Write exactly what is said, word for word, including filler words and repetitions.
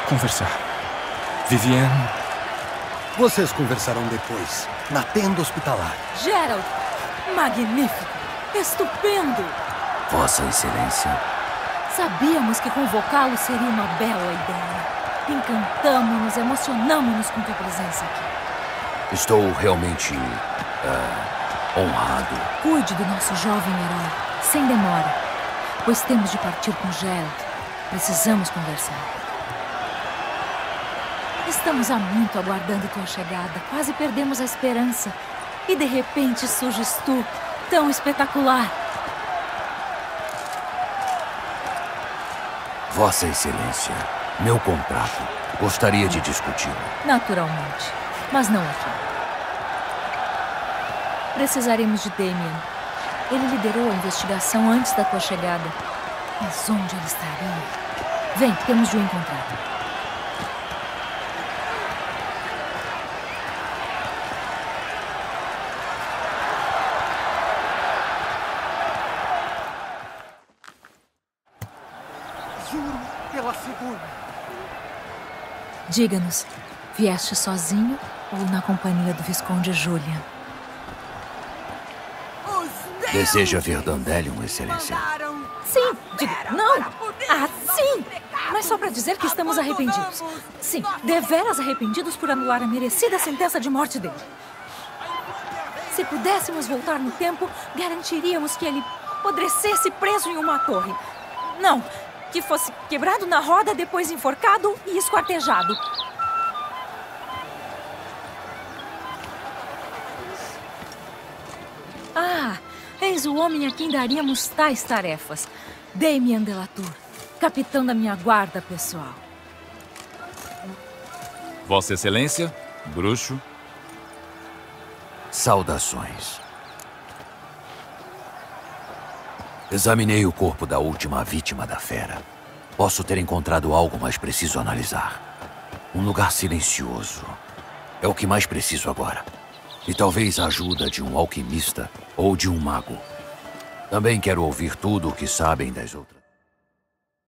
conversar. Vivienne... Vocês conversarão depois, na tenda hospitalar. Gerald! Magnífico! Estupendo! Vossa Excelência. Sabíamos que convocá-lo seria uma bela ideia. Encantamos-nos, emocionamos-nos com tua presença aqui. Estou realmente... Uh, honrado. Cuide do nosso jovem herói, sem demora. Pois temos de partir com Gerald. Precisamos conversar. Estamos há muito aguardando tua chegada. Quase perdemos a esperança. E de repente surges tu, tão espetacular. Vossa Excelência, meu contrato. Gostaria de discuti-lo. Naturalmente, mas não aqui. Precisaremos de Damien. Ele liderou a investigação antes da tua chegada. Mas onde ele estaria? Vem, temos de o encontrar. Juro pela segunda. Diga-nos, vieste sozinho ou na companhia do Visconde Julian? Deseja ver Dandelion, Excelência? Sim, diga, não! Ah, sim! Mas só para dizer que estamos arrependidos. Sim, deveras arrependidos por anular a merecida sentença de morte dele. Se pudéssemos voltar no tempo, garantiríamos que ele apodrecesse preso em uma torre. Não, que fosse quebrado na roda, depois enforcado e esquartejado. Ah, eis o homem a quem daríamos tais tarefas. Damien de la Tour, capitão da minha guarda pessoal. Vossa Excelência, bruxo. Saudações. Examinei o corpo da última vítima da fera. Posso ter encontrado algo, mas preciso analisar. Um lugar silencioso. É o que mais preciso agora. E talvez a ajuda de um alquimista ou de um mago. Também quero ouvir tudo o que sabem das outras.